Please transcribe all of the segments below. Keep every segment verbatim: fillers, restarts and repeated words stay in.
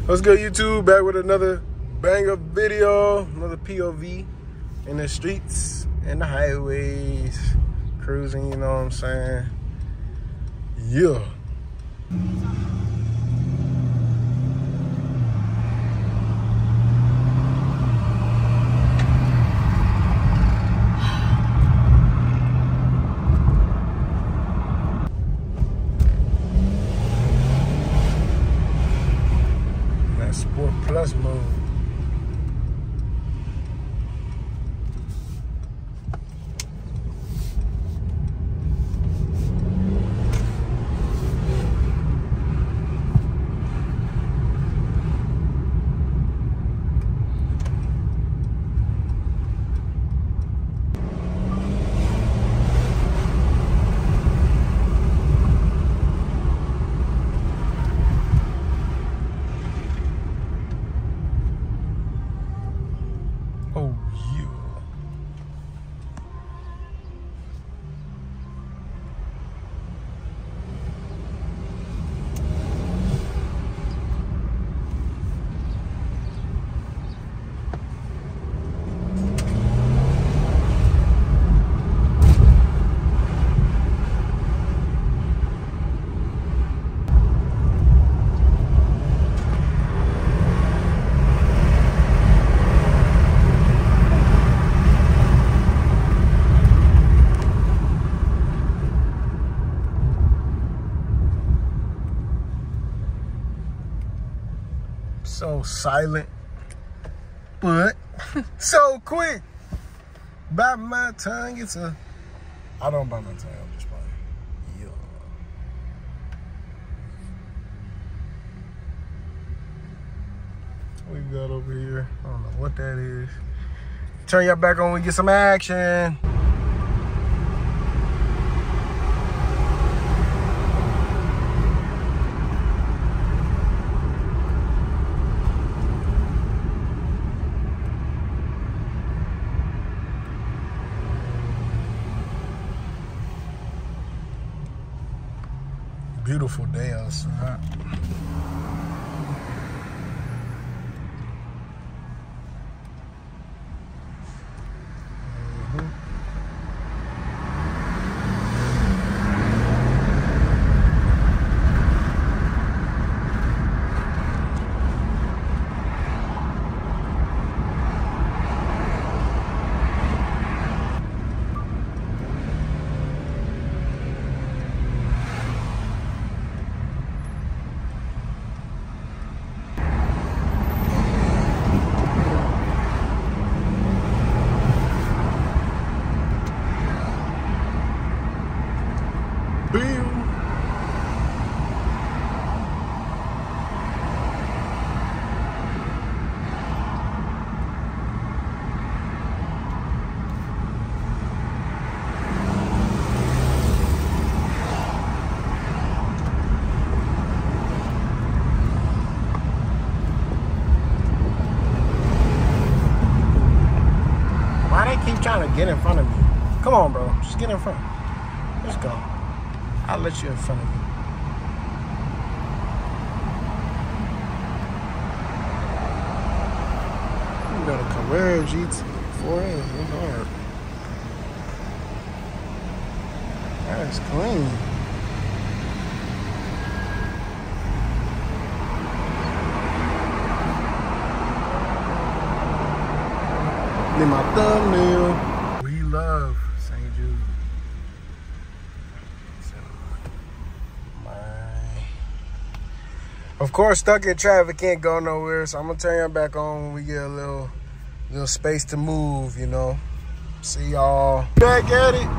What's good, YouTube? Back with another banger video, another P O V in the streets and the highways, cruising, you know what I'm saying? Yeah. Sport Plus mode. Oh, yeah. So silent, but so quick. Bite my tongue, it's a... I don't bite my tongue, I'm just playing. Yeah. What we got over here? I don't know what that is. Turn y'all back on when we get some action. Beautiful day outside. Mm-hmm. Keep trying to get in front of me. Come on, bro. Just get in front. Let's go. I'll let you in front of me. You got a Carrera G T four A. It's hard. That's clean. In my thumbnail. We love Saint Jude. So, my... Of course, stuck in traffic, can't go nowhere, so I'm gonna turn y'all back on when we get a little, little space to move, you know. See y'all back at it.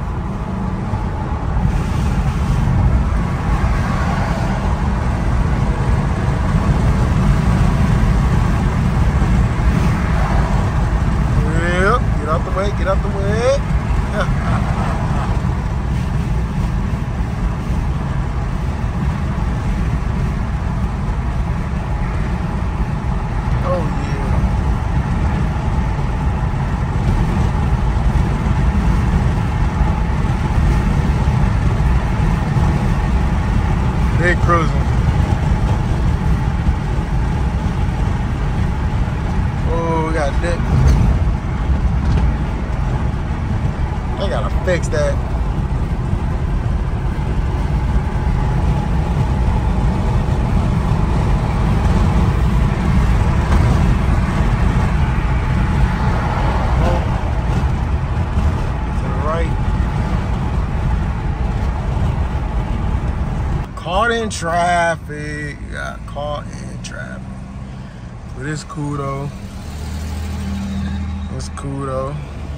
Get out the way, get out the way. Oh, yeah. got that. They gotta fix that. Caught in traffic. Got caught in traffic. But it's cool though. It's cool though.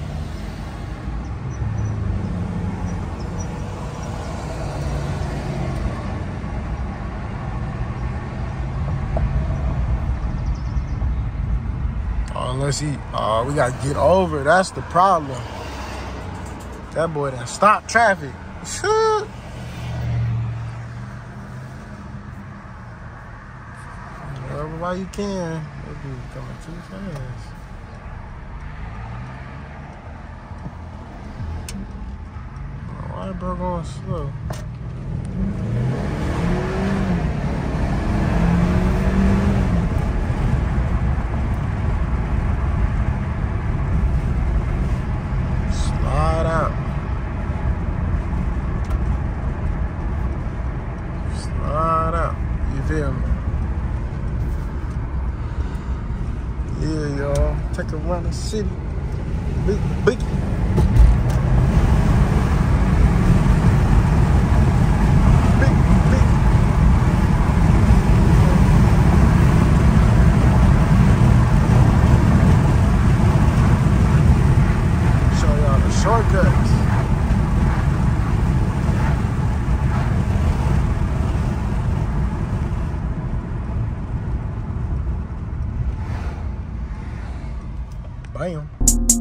Oh, unless he, oh, we gotta get over. That's the problem. That boy done stopped traffic. Why you can? That dude coming too fast. Why bro going slow? Slide out. Slide out. You feel me? Yeah, y'all. Take around the city. Big, big. Big, big. Show y'all the shortcuts. Bam.